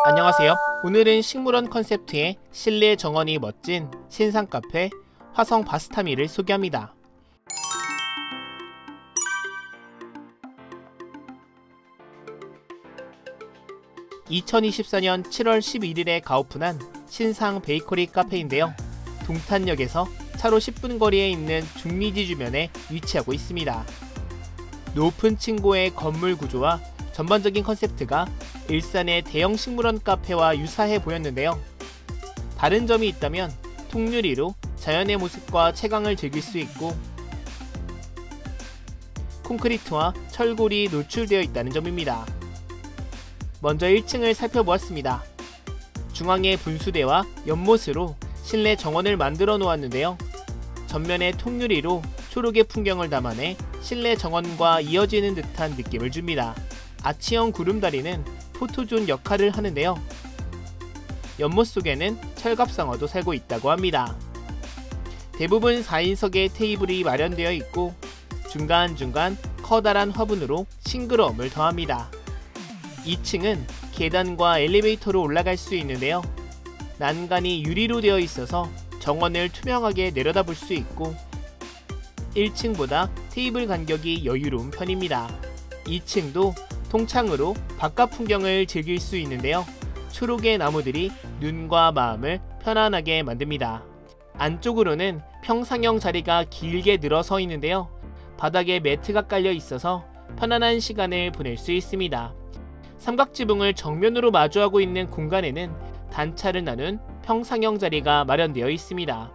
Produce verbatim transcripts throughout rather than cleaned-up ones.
안녕하세요. 오늘은 식물원 컨셉트의 실내 정원이 멋진 신상 카페 화성 바스타미를 소개합니다. 이천이십사 년 칠월 십일일에 가오픈한 신상 베이커리 카페인데요. 동탄역에서 차로 십 분 거리에 있는 중리지 주변에 위치하고 있습니다. 높은 층고의 건물 구조와 전반적인 컨셉트가 일산의 대형 식물원 카페와 유사해 보였는데요. 다른 점이 있다면 통유리로 자연의 모습과 채광을 즐길 수 있고 콘크리트와 철골이 노출되어 있다는 점입니다. 먼저 일 층을 살펴보았습니다. 중앙에 분수대와 연못으로 실내 정원을 만들어 놓았는데요. 전면에 통유리로 초록의 풍경을 담아내 실내 정원과 이어지는 듯한 느낌을 줍니다. 아치형 구름다리는 포토존 역할을 하는데요. 연못 속에는 철갑상어도 살고 있다고 합니다. 대부분 사 인석의 테이블이 마련되어 있고 중간중간 커다란 화분으로 싱그러움을 더합니다. 이 층은 계단과 엘리베이터로 올라갈 수 있는데요. 난간이 유리로 되어 있어서 정원을 투명하게 내려다볼 수 있고 일 층보다 테이블 간격이 여유로운 편입니다. 이 층도 통창으로 바깥 풍경을 즐길 수 있는데요. 초록의 나무들이 눈과 마음을 편안하게 만듭니다. 안쪽으로는 평상형 자리가 길게 늘어서 있는데요. 바닥에 매트가 깔려 있어서 편안한 시간을 보낼 수 있습니다. 삼각지붕을 정면으로 마주하고 있는 공간에는 단차를 나눈 평상형 자리가 마련되어 있습니다.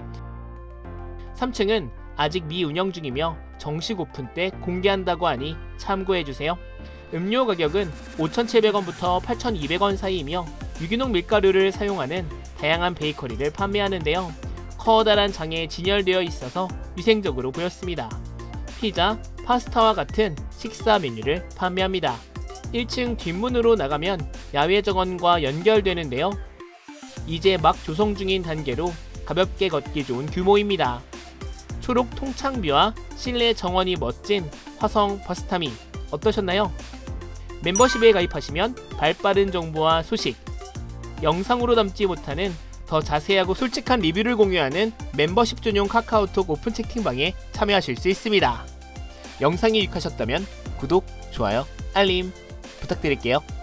삼 층은 아직 미운영 중이며 정식 오픈 때 공개한다고 하니 참고해주세요. 음료 가격은 오천칠백 원부터 팔천이백 원 사이이며 유기농 밀가루를 사용하는 다양한 베이커리를 판매하는데요. 커다란 장에 진열되어 있어서 위생적으로 보였습니다. 피자, 파스타와 같은 식사 메뉴를 판매합니다. 일 층 뒷문으로 나가면 야외 정원과 연결되는데요. 이제 막 조성 중인 단계로 가볍게 걷기 좋은 규모입니다. 초록 통창뷰와 실내 정원이 멋진 화성 바스타미 어떠셨나요? 멤버십에 가입하시면 발빠른 정보와 소식, 영상으로 담지 못하는 더 자세하고 솔직한 리뷰를 공유하는 멤버십 전용 카카오톡 오픈 채팅방에 참여하실 수 있습니다. 영상이 유익하셨다면 구독, 좋아요, 알림 부탁드릴게요.